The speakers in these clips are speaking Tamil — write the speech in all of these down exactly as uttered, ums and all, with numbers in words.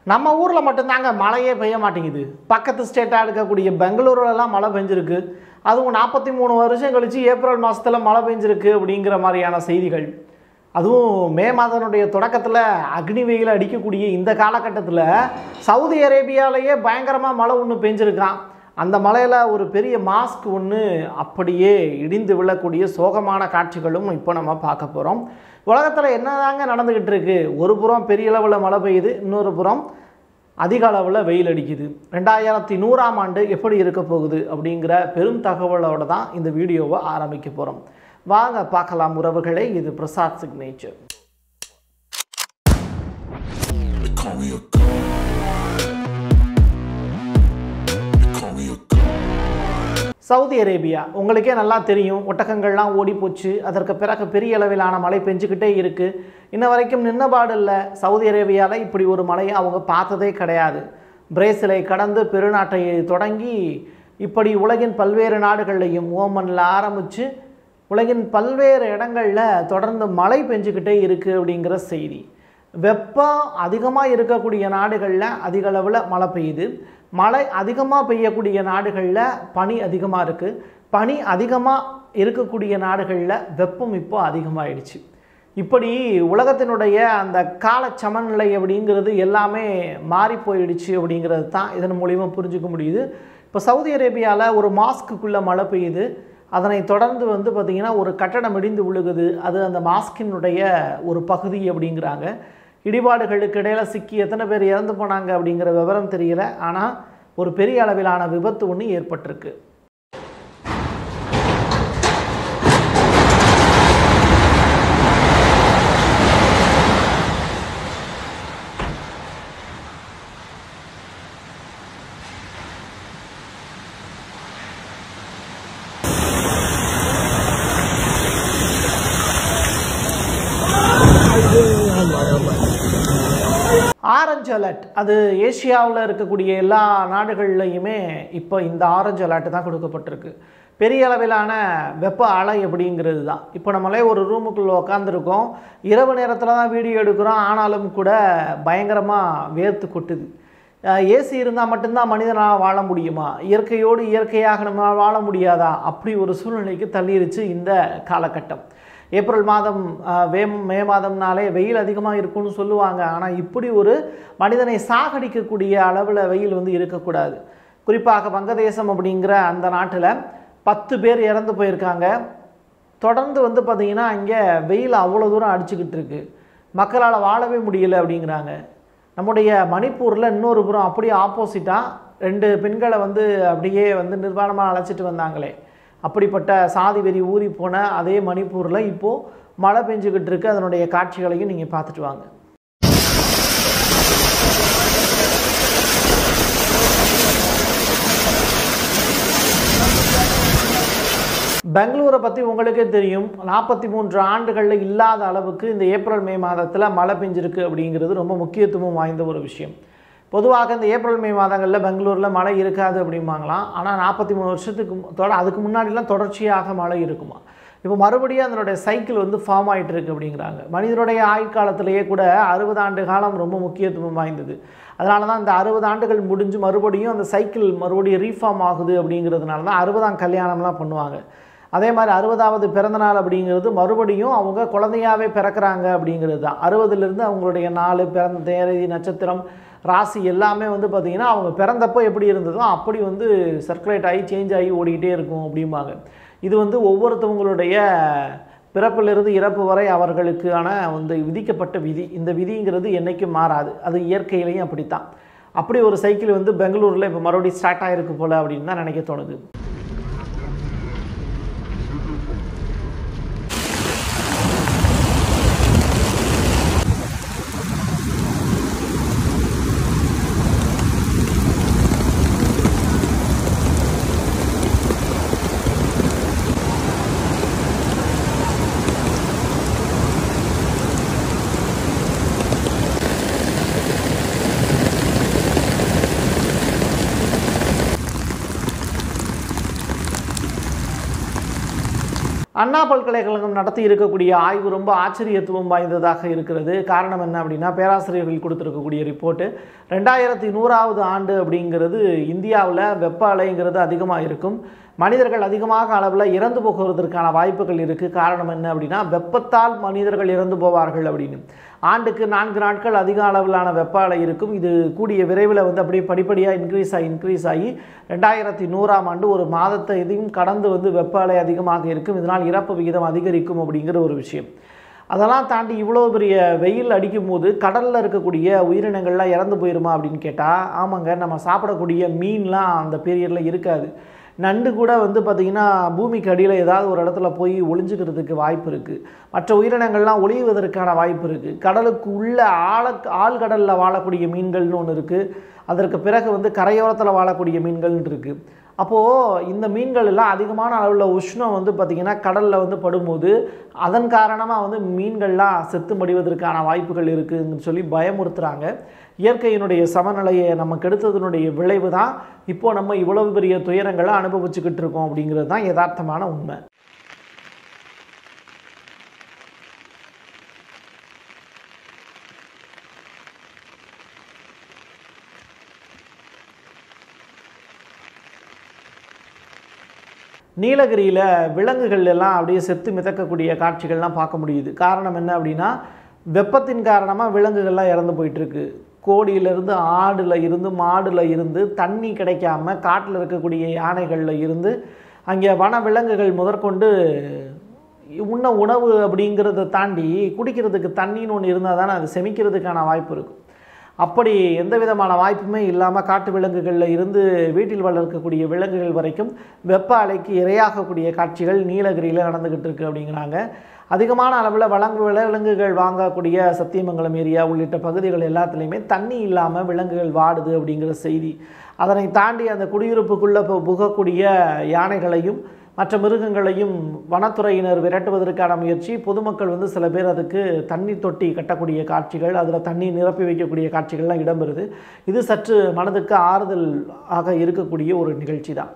நம்ம ஊரில் மட்டும்தாங்க மழையே பெய்ய மாட்டேங்குது. பக்கத்து ஸ்டேட்டாக இருக்கக்கூடிய பெங்களூருலலாம் மழை பெஞ்சிருக்கு. அதுவும் நாற்பத்தி மூணு வருஷம் கழித்து ஏப்ரல் மாதத்தில் மழை பெஞ்சிருக்கு அப்படிங்கிற மாதிரியான செய்திகள். அதுவும் மே மாதனுடைய தொடக்கத்தில் அக்னி வெயில் அடிக்கக்கூடிய இந்த காலகட்டத்தில் சவுதி அரேபியாவிலேயே பயங்கரமாக மழை ஒன்று பெஞ்சிருக்கான். அந்த மலையில் ஒரு பெரிய மாஸ்க் ஒன்று அப்படியே இடிந்து விழக்கூடிய சோகமான காட்சிகளும் இப்போ நம்ம பார்க்க போகிறோம். உலகத்தில் என்னதாங்க நடந்துக்கிட்டு இருக்கு? ஒரு புறம் பெரிய அளவில் மழை பெய்யுது, இன்னொரு புறம் அதிக அளவில் வெயில் அடிக்குது. ரெண்டாயிரத்தி நூறாம் ஆண்டு எப்படி இருக்க போகுது அப்படிங்கிற பெரும் தகவலோடு தான் இந்த வீடியோவை ஆரம்பிக்க போகிறோம். வாங்க பார்க்கலாம் உறவுகளே. இது பிரசாத் சிக்னேச்சர். சவுதி அரேபியா உங்களுக்கே நல்லா தெரியும். ஒட்டகங்கள்லாம் ஓடி போச்சு. அதற்கு பிறகு பெரிய அளவிலான மழை பெஞ்சுக்கிட்டே இருக்குது. இன்ன வரைக்கும் நின்னபாடு இல்லை. சவுதி அரேபியாவில் இப்படி ஒரு மழையை அவங்க பார்த்ததே கிடையாது. பிரேசிலை கடந்து பெருநாட்டை தொடங்கி இப்படி உலகின் பல்வேறு நாடுகள்லையும் ஓமனில் ஆரம்பித்து உலகின் பல்வேறு இடங்களில் தொடர்ந்து மழை பெஞ்சுக்கிட்டே இருக்குது அப்படிங்கிற செய்தி. வெப்பம் அதிகமாக இருக்கக்கூடிய நாடுகளில் அதிக அளவில் மழை பெய்யுது. மழை அதிகமாக பெய்யக்கூடிய நாடுகளில் பனி அதிகமாக இருக்குது. பனி அதிகமாக இருக்கக்கூடிய நாடுகளில் வெப்பம் இப்போ அதிகமாகிடுச்சு. இப்படி உலகத்தினுடைய அந்த கால சமநிலை அப்படிங்கிறது எல்லாமே மாறி போயிடுச்சு அப்படிங்கிறது தான் இதன் மூலிமா புரிஞ்சுக்க முடியுது. இப்போ சவுதி அரேபியாவில் ஒரு மாஸ்க்குள்ளே மழை பெய்யுது. அதனை தொடர்ந்து வந்து பார்த்திங்கன்னா ஒரு கட்டடம் இடிந்து விழுகுது. அது அந்த மாஸ்கினுடைய ஒரு பகுதி அப்படிங்கிறாங்க. இடிபாடுகளுக்கு இடையில் சிக்கி எத்தனை பேர் இறந்து போனாங்க அப்படிங்கிற விவரம் தெரியல. ஆனால் ஒரு பெரிய அளவிலான விபத்து ஒன்று ஏற்பட்டிருக்கு. ஆரஞ்சு அலர்ட் அது ஏசியாவில் இருக்கக்கூடிய எல்லா நாடுகள்லையுமே இப்போ இந்த ஆரஞ்சு அலர்ட் தான் கொடுக்கப்பட்டிருக்கு. பெரிய அளவிலான வெப்ப அலை அப்படிங்கிறது தான். இப்போ நம்மளே ஒரு ரூமுக்குள்ளே உட்காந்துருக்கோம். இரவு நேரத்தில் தான் வீடியோ எடுக்கிறோம். ஆனாலும் கூட பயங்கரமாக வேர்த்து கொட்டுது. ஏசி இருந்தால் மட்டும்தான் மனிதனால் வாழ முடியுமா? இயற்கையோடு இயற்கையாக நம்மளால் வாழ முடியாதா? அப்படி ஒரு சூழ்நிலைக்கு தள்ளிருச்சு இந்த காலகட்டம். ஏப்ரல் மாதம் வே மே மாதம்னாலே வெயில் அதிகமாக இருக்கும்னு சொல்லுவாங்க. ஆனால் இப்படி ஒரு மனிதனை சாகடிக்கக்கூடிய அளவில் வெயில் வந்து இருக்கக்கூடாது. குறிப்பாக வங்கதேசம் அப்படிங்கிற அந்த நாட்டில் பத்து பேர் இறந்து போயிருக்காங்க. தொடர்ந்து வந்து பார்த்திங்கன்னா இங்கே வெயில் அவ்வளோ தூரம் அடிச்சுக்கிட்டு இருக்கு. மக்களால் வாழவே முடியலை அப்படிங்கிறாங்க. நம்முடைய மணிப்பூரில் இன்னொரு புறம் அப்படியே ஆப்போசிட்டாக ரெண்டு பெண்களை வந்து அப்படியே வந்து நிர்வாணமாக அழைச்சிட்டு வந்தாங்களே, அப்படிப்பட்ட சாதி வெறி ஊறி போன அதே மணிப்பூரில் இப்போது மழை பெஞ்சுக்கிட்டு இருக்கு. அதனுடைய காட்சிகளையும் நீங்கள் பார்த்துட்டு வாங்க. பெங்களூரை பற்றி உங்களுக்கே தெரியும். நாற்பத்தி மூன்று ஆண்டுகளில் இல்லாத அளவுக்கு இந்த ஏப்ரல் மே மாதத்தில் மழை பெஞ்சிருக்கு அப்படிங்கிறது ரொம்ப முக்கியத்துவம் வாய்ந்த ஒரு விஷயம். பொதுவாக இந்த ஏப்ரல் மே மாதங்களில் பெங்களூரில் மழை இருக்காது அப்படிம்பாங்களாம். ஆனால் நாற்பத்தி மூணு வருஷத்துக்கு தொட அதுக்கு முன்னாடிலாம் தொடர்ச்சியாக மழை இருக்குமா. இப்போ மறுபடியும் அதனுடைய சைக்கிள் வந்து ஃபார்ம் ஆகிட்டு இருக்கு அப்படிங்கிறாங்க. மனிதனுடைய ஆயுட்காலத்திலேயே கூட அறுபது ஆண்டு காலம் ரொம்ப முக்கியத்துவம் வாய்ந்தது. அதனால தான் இந்த அறுபது ஆண்டுகள் முடிஞ்சு மறுபடியும் அந்த சைக்கிள் மறுபடியும் ரீஃபார்ம் ஆகுது அப்படிங்கிறதுனால தான் அறுபதாம் கல்யாணம்லாம் பண்ணுவாங்க. அதே மாதிரி அறுபதாவது பிறந்தநாள் அப்படிங்கிறது மறுபடியும் அவங்க குழந்தையாகவே பிறக்கிறாங்க அப்படிங்கிறது தான். அறுபதுலேருந்து அவங்களுடைய நாள், பிறந்த தேதி, நட்சத்திரம், ராசி எல்லாமே வந்து பார்த்திங்கன்னா அவங்க பிறந்தப்போ எப்படி இருந்ததோ அப்படி வந்து சர்க்குலேட் ஆகி சேஞ்ச் ஆகி ஓடிக்கிட்டே இருக்கும் அப்படிம்பாங்க. இது வந்து ஒவ்வொருத்தவங்களுடைய பிறப்பிலிருந்து இறப்பு வரை அவர்களுக்கான வந்து விதிக்கப்பட்ட விதி. இந்த விதிங்கிறது என்றைக்கும் மாறாது. அது இயற்கையிலையும் அப்படித்தான். அப்படி ஒரு சைக்கிள் வந்து பெங்களூரில் இப்போ மறுபடியும் ஸ்டார்ட் ஆகிருக்கு போல் அப்படின்னு தான் நினைக்க தோணுது. அண்ணா பல்கலைக்கழகம் நடத்தி இருக்கக்கூடிய ஆய்வு ரொம்ப ஆச்சரியத்துவம் வாய்ந்ததாக இருக்கிறது. காரணம் என்ன அப்படின்னா, பேராசிரியர்கள் கொடுத்துருக்கக்கூடிய ரிப்போர்ட்டு ரெண்டாயிரத்தி நூறாவது ஆண்டு அப்படிங்கிறது இந்தியாவில் வெப்ப அலைங்கிறது அதிகமாக இருக்கும். மனிதர்கள் அதிகமாக அளவில் இறந்து போகிறதுக்கான வாய்ப்புகள் இருக்குது. காரணம் என்ன அப்படின்னா, வெப்பத்தால் மனிதர்கள் இறந்து போவார்கள் அப்படின்னு. ஆண்டுக்கு நான்கு நாட்கள் அதிக அளவிலான வெப்ப அலை இருக்கும். இது கூடிய விரைவில் வந்து அப்படியே படிப்படியாக இன்க்ரீஸ் ஆகி இன்க்ரீஸ் ஆகி ரெண்டாயிரத்தி நூறாம் ஆண்டு ஒரு மாதத்தை இதையும் கடந்து வந்து வெப்ப அலை அதிகமாக இருக்கும். இதனால் இறப்பு விகிதம் அதிகரிக்கும் அப்படிங்கிற ஒரு விஷயம். அதெல்லாம் தாண்டி இவ்வளோ பெரிய வெயில் அடிக்கும் போது கடலில் இருக்கக்கூடிய உயிரினங்கள்லாம் இறந்து போயிருமா அப்படின்னு கேட்டால், ஆமாங்க, நம்ம சாப்பிடக்கூடிய மீன்லாம் அந்த பீரியடில் இருக்காது. நண்டு கூட வந்து பார்த்திங்கன்னா பூமிக்கு அடியில் ஏதாவது ஒரு இடத்துல போய் ஒளிஞ்சுக்கிறதுக்கு வாய்ப்பு இருக்குது. மற்ற உயிரினங்கள்லாம் ஒளிவதற்கான வாய்ப்பு இருக்குது. கடலுக்கு உள்ள ஆழ ஆழ்கடலில் வாழக்கூடிய மீன்கள்னு ஒன்று இருக்குது. அதற்கு பிறகு வந்து கரையோரத்தில் வாழக்கூடிய மீன்கள்னு இருக்குது. அப்போது இந்த மீன்கள் எல்லாம் அதிகமான அளவில் உஷ்ணம் வந்து பார்த்திங்கன்னா கடலில் வந்து படும்போது அதன் காரணமாக வந்து மீன்கள்லாம் செத்து மடிவதற்கான வாய்ப்புகள் இருக்குதுன்னு சொல்லி பயமுறுத்துகிறாங்க. இயற்கையினுடைய சமநிலையை நம்ம கெடுத்ததனுடைய விளைவு தான் இப்போது நம்ம இவ்வளவு பெரிய துயரங்களை அனுபவிச்சுக்கிட்டு இருக்கோம் அப்படிங்கிறது தான் யதார்த்தமான உண்மை. நீலகிரியில் விலங்குகள் எல்லாம் அப்படியே செத்து மிதக்கக்கூடிய காட்சிகள்லாம் பார்க்க முடியுது. காரணம் என்ன அப்படின்னா, வெப்பத்தின் காரணமாக விலங்குகள்லாம் இறந்து போயிட்டுருக்கு. கோடியிலிருந்து ஆடில் இருந்து மாடில் இருந்து தண்ணி கிடைக்காம காட்டில் இருக்கக்கூடிய யானைகளில் இருந்து அங்கே வன விலங்குகள் முதற்கொண்டு உண்ண உணவு அப்படிங்கிறத தாண்டி குடிக்கிறதுக்கு தண்ணின்னு ஒன்று இருந்தால் தானே அது செமிக்கிறதுக்கான வாய்ப்பு இருக்கும். அப்படி எந்த விதமான வாய்ப்புமே இல்லாமல் காட்டு விலங்குகளில் இருந்து வீட்டில் வளர்க்கக்கூடிய விலங்குகள் வரைக்கும் வெப்ப அலைக்கு இரையாகக்கூடிய காட்சிகள் நீலகிரியில் நடந்துக்கிட்டு இருக்குது அப்படிங்கிறாங்க. அதிகமான அளவில் வழங்கு விலங்குகள் வாங்கக்கூடிய சத்தியமங்கலம் ஏரியா உள்ளிட்ட பகுதிகள் எல்லாத்துலேயுமே தண்ணி இல்லாமல் விலங்குகள் வாடுது அப்படிங்கிற செய்தி. அதனை தாண்டி அந்த குடியிருப்புக்குள்ளே புகக்கூடிய யானைகளையும் மற்ற மிருகங்களையும் வனத்துறையினர் விரட்டுவதற்கான முயற்சி. பொதுமக்கள் வந்து சில பேர் அதுக்கு தண்ணி தொட்டி கட்டக்கூடிய காட்சிகள், அதில் தண்ணி நிரப்பி வைக்கக்கூடிய காட்சிகள்லாம் இடம்பெறுது. இது சற்று மனதுக்கு ஆறுதல் ஆக இருக்கக்கூடிய ஒரு நிகழ்ச்சி தான்.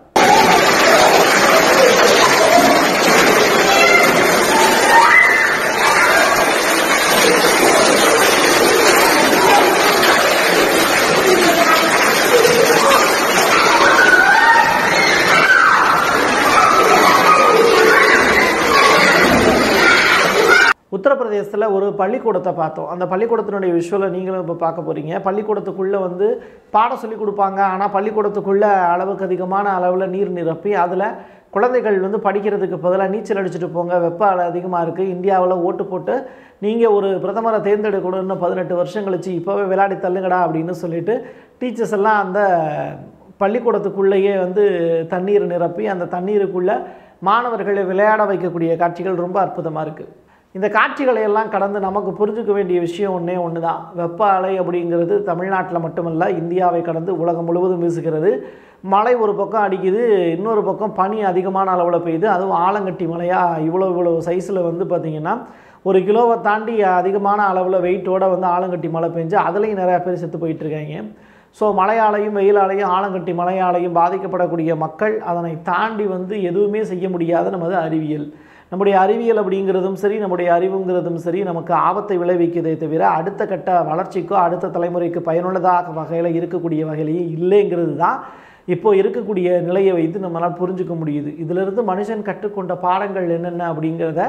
உத்தரப்பிரதேசத்தில் ஒரு பள்ளிக்கூடத்தை பார்த்தோம். அந்த பள்ளிக்கூடத்தினுடைய விஷுவலை நீங்களும் இப்போ பார்க்க போகிறீங்க. பள்ளிக்கூடத்துக்குள்ளே வந்து பாடம் சொல்லி கொடுப்பாங்க. ஆனால் பள்ளிக்கூடத்துக்குள்ளே அளவுக்கு அதிகமான அளவில் நீர் நிரப்பி அதில் குழந்தைகள் வந்து படிக்கிறதுக்கு பதிலாக நீச்சல் அடிச்சுட்டு போங்க, வெப்ப அலை அதிகமாக இருக்குது, இந்தியாவில் ஓட்டு போட்டு நீங்கள் ஒரு பிரதமரை தேர்ந்தெடுக்கணும்னு பதினெட்டு வருஷம் கழிச்சு இப்போவே விளையாடி தள்ளுங்கடா அப்படின்னு சொல்லிட்டு டீச்சர்ஸ் எல்லாம் அந்த பள்ளிக்கூடத்துக்குள்ளேயே வந்து தண்ணீர் நிரப்பி அந்த தண்ணீருக்குள்ளே மாணவர்களை விளையாட வைக்கக்கூடிய காட்சிகள் ரொம்ப அற்புதமாக இருக்குது. இந்த காட்சிகளை எல்லாம் கடந்து நமக்கு புரிஞ்சுக்க வேண்டிய விஷயம் ஒன்றே ஒன்று தான். வெப்ப அலை அப்படிங்கிறது தமிழ்நாட்டில் மட்டுமல்ல, இந்தியாவை கடந்து உலகம் முழுவதும் வீசுகிறது. மழை ஒரு பக்கம் அடிக்குது, இன்னொரு பக்கம் பனி அதிகமான அளவில் பெய்யுது. அதுவும் ஆலங்கட்டி மழையாக இவ்வளோ இவ்வளோ சைஸில் வந்து பார்த்திங்கன்னா ஒரு கிலோவை தாண்டி அதிகமான அளவில் வெயிட்டோடு வந்து ஆலங்கட்டி மழை பெஞ்சு அதுலேயும் நிறையா பேர் செத்து போயிட்டுருக்காங்க. ஸோ மழையாலையும் வெயிலாலையும் ஆலங்கட்டி மழையாலையும் பாதிக்கப்படக்கூடிய மக்கள் அதனை தாண்டி வந்து எதுவுமே செய்ய முடியாத நமது அறிவியல். நம்முடைய அறிவியல் அப்படிங்கிறதும் சரி, நம்முடைய அறிவுங்கிறதும் சரி நமக்கு ஆபத்தை விளைவிக்கிறதே தவிர அடுத்த கட்ட வளர்ச்சிக்கோ அடுத்த தலைமுறைக்கு பயனுள்ளதாக வகையில் இருக்கக்கூடிய வகையிலேயே இல்லைங்கிறது தான் இப்போ இருக்கக்கூடிய நிலையை வைத்து நம்மளால் புரிஞ்சுக்க முடியுது. இதிலிருந்து மனுஷன் கற்றுக்கொண்ட பாடங்கள் என்னென்ன அப்படிங்கிறத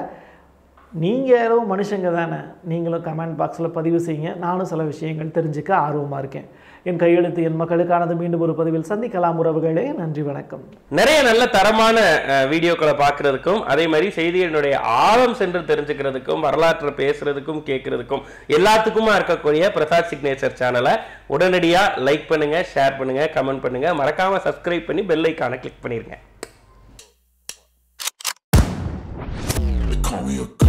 நீங்கள் யாரும் மனுஷங்க தானே, நீங்களும் கமெண்ட் பாக்ஸில் பதிவு செய்யுங்க. நானும் சில விஷயங்கள் தெரிஞ்சுக்க ஆர்வமாக இருக்கேன். என் கையெழுத்து என் மக்களுக்கானது. மீண்டும் ஒரு பதிவில் சந்திக்கலாம் உறவுகளே. நன்றி, வணக்கம். நிறைய நல்ல தரமான வீடியோக்களை பார்க்கறதுக்கும் அதே மாதிரி செய்திகளினுடைய ஆழம் சென்று தெரிஞ்சுக்கிறதுக்கும் வரலாற்றை பேசுறதுக்கும் கேட்கறதுக்கும் எல்லாத்துக்குமா இருக்கக்கூடிய பிரசாத் சிக்னேச்சர் சேனலை உடனடியாக லைக் பண்ணுங்க, ஷேர் பண்ணுங்க, கமெண்ட் பண்ணுங்க, மறக்காம சப்ஸ்கிரைப் பண்ணி பெல் ஐகானை கிளிக் பண்ணிருங்க.